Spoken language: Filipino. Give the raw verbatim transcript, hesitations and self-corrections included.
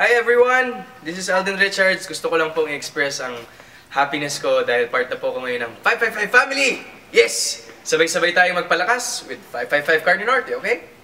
Hi everyone! This is Alden Richards. Gusto ko lang pong i-express ang happiness ko dahil part na po ko ngayon ng five five five family! Yes! Sabay-sabay tayo magpalakas with five five five Carne Norte, okay?